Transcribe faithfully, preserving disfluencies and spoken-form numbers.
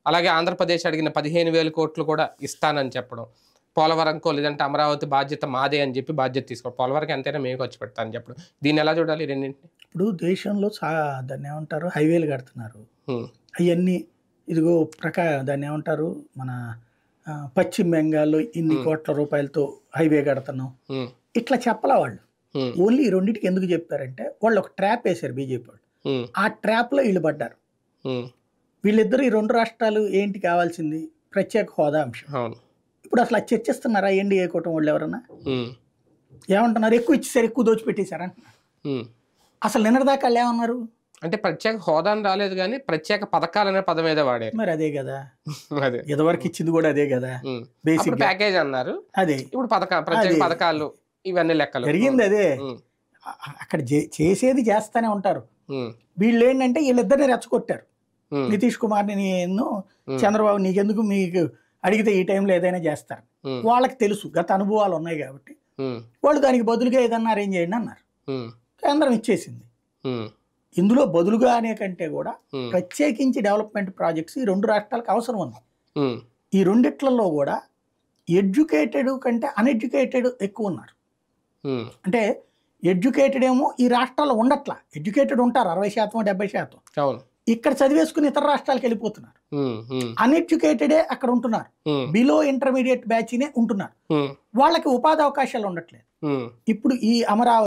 అలాగే ఆంధ్రప్రదేశ్ అడిగిన పదిహేను వేల కోట్లు కూడా ఇస్తానని చెప్పడం. పోలవరంకో లేదంటే అమరావతి బాధ్యత మాదే అని చెప్పి బాధ్యత తీసుకోవడం. పోలవరంకి ఎంతైనా మేము ఖర్చు పెడతా అని చెప్పడం. దీన్ని ఎలా చూడాలి రెండింటిని? ఇప్పుడు దేశంలో చా దాన్ని ఏమంటారు హైవేలు కడుతున్నారు. హ్మ్. అవన్నీ ఇదిగో ప్రకా దాన్ని ఏమంటారు మన ఆ, పశ్చిమ బెంగాల్లో ఇన్ని కోట్ల రూపాయలతో హైవే కడుతున్నాం హ్మ్. ఇట్లా చెప్పలా వాళ్ళు. హ్మ్. ఓన్లీ ఈ రెండింటికి ఎందుకు చెప్పారంటే వాళ్ళు ఒక ట్రాప్ వేశారు బీజేపీ వాళ్ళు. హ్మ్. ఆ ట్రాప్లో వీళ్ళు పడ్డారు. హ్మ్. వీళ్ళిద్దరు ఈ రెండు రాష్ట్రాలు ఏంటి కావాల్సింది ప్రత్యేక హోదా అంశం. అవును. ఇప్పుడు అసలు అది చర్చిస్తున్నారా ఎన్డీఏ కూటమి వాళ్ళు ఎవరన్నా? హ్మ్. ఏమంటున్నారు ఎక్కువ ఇచ్చేసారు ఎక్కువ దోచిపెట్టేశారు అంటున్నారు. హ్మ్. అసలు నిన్నటిదాకా వాళ్ళు ఏమన్నారు? అంటే ప్రత్యేక హోదాని రాలేదు గానీ ప్రత్యేక పథకాలనే పదం ఏదో వాడారు. మరి అదే కదా అదే. ఇదివరకు ఇచ్చింది కూడా అదే కదా హ్మ్. అప్పుడు బేసిక్ గా ప్యాకేజ్ అన్నారు. అదే ఇప్పుడు పథక ప్రత్యేక అదే పథకాలు ఇవన్నీ లెక్కలు. జరిగింది అదే. హ్మ్. అ- అక్కడ చే- చేసేది చేస్తానే ఉంటారు. హ్మ్. వీళ్ళు ఏంటంటే వీళ్ళిద్దరిని రెచ్చగొట్టారు. హ్మ్. నితీష్ కుమార్ని నేను హ్మ్. చంద్రబాబు నీకెందుకు మీకు అడిగితే ఈ టైంలో ఏదైనా చేస్తారు. హ్మ్. వాళ్ళకి తెలుసు గత అనుభవాలు ఉన్నాయి కాబట్టి హ్మ్. వాళ్ళు దానికి బదులుగా ఏదన్నా అరేంజ్ చేయండి అన్నారు. హ్మ్. కేంద్రం ఇచ్చేసింది. హ్మ్. ఇందులో బదులుగా అనే కంటే కూడా హ్మ్. ప్రత్యేకించి డెవలప్మెంట్ ప్రాజెక్ట్స్ ఈ రెండు రాష్ట్రాలకు అవసరం ఉంది. హ్మ్. ఈ రెండిట్లలో కూడా ఎడ్యుకేటెడ్ కంటే అన్ఎడ్యుకేటెడ్ ఎక్కువ ఉన్నారు. హ్మ్. అంటే ఎడ్యుకేటెడ్ ఏమో ఈ రాష్ట్రాల్లో ఉండట్లా. ఎడ్యుకేటెడ్ ఉంటారు అరవై శాతం డెబ్బై శాతం. అవును. ఇక్కడ చదివేసుకుని ఇతర రాష్ట్రాలకు వెళ్ళిపోతున్నారు. హ్మ్. హ్మ్. అన్ఎడ్యుకేటెడే అక్కడ ఉంటున్నారు. హ్మ్. బిలో ఇంటర్మీడియట్ బ్యాచ్నే ఉంటున్నారు. హ్మ్. వాళ్ళకి ఉపాధి అవకాశాలు ఉండట్లేదు. హ్మ్. ఇప్పుడు ఈ అమరావతి